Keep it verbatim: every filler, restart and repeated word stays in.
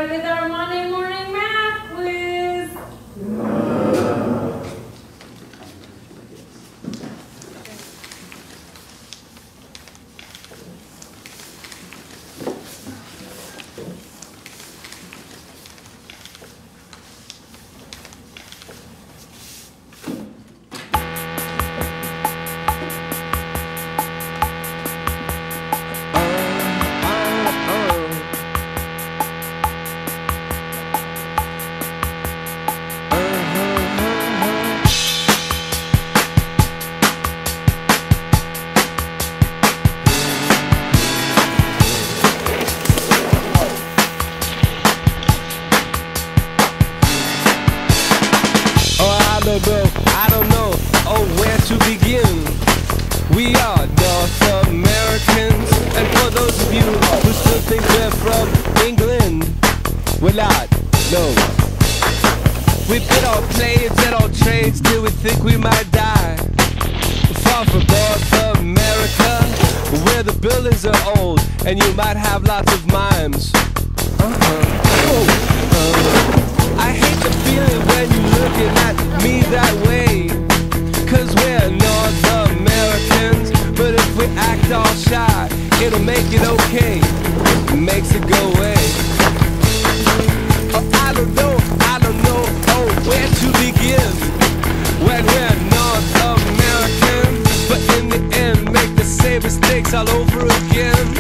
started with our Monday morning math quiz. I don't know, oh, where to begin. We are North Americans, and for those of you who still think we're from England, we're not, no. We bid our plays and our trades till we think we might die. Far from North America, where the buildings are old, and you might have lots of mimes. Uh-huh. Oh, uh. I hate the feeling when you're looking at me that way, cause we're North Americans, but if we act all shy, it'll make it okay, it makes it go away. Oh, I don't know, I don't know, oh, where to begin, when we're North Americans, but in the end make the same mistakes all over again.